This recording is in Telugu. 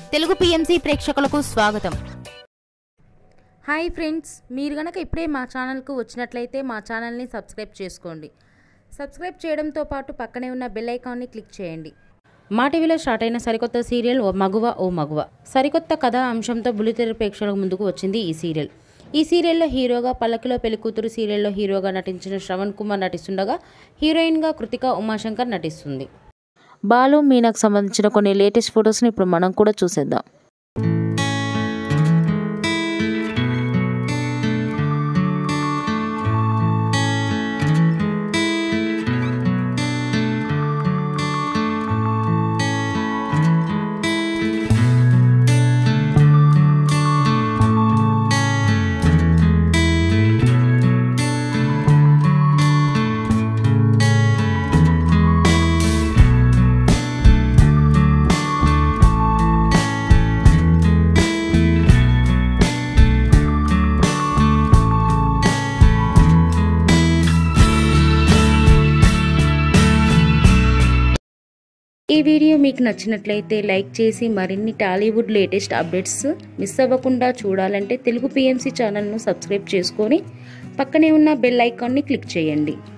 తెలుగు పిఎంసి ప్రేక్షకులకు స్వాగతం. హాయ్ ఫ్రెండ్స్, మీరు గనక ఇప్పుడే మా ఛానల్కు వచ్చినట్లయితే మా ఛానల్ని సబ్స్క్రైబ్ చేసుకోండి. సబ్స్క్రైబ్ చేయడంతో పాటు పక్కనే ఉన్న బెల్ ఐకాన్ని క్లిక్ చేయండి. మా టీవీలో స్టార్ట్ అయిన సరికొత్త సీరియల్ ఓ మగువ. సరికొత్త కథా అంశంతో బుల్లితెర ప్రేక్షకుల ముందుకు వచ్చింది ఈ సీరియల్. ఈ సీరియల్లో హీరోగా పల్లకిలో పెళ్లికూతురు సీరియల్లో హీరోగా నటించిన శ్రవణ్ కుమార్ నటిస్తుండగా హీరోయిన్గా కృతిక ఉమాశంకర్ నటిస్తుంది. బాలు మీనాకు సంబంధించిన కొన్ని లేటెస్ట్ ఫొటోస్ని ఇప్పుడు మనం కూడా చూసేద్దాం. ఈ వీడియో మీకు నచ్చినట్లయితే లైక్ చేసి మరిన్ని టాలీవుడ్ లేటెస్ట్ అప్డేట్స్ మిస్ అవ్వకుండా చూడాలంటే తెలుగు పిఎంసి ఛానల్ను సబ్స్క్రైబ్ చేసుకొని పక్కనే ఉన్న బెల్ ఐకాన్ని క్లిక్ చేయండి.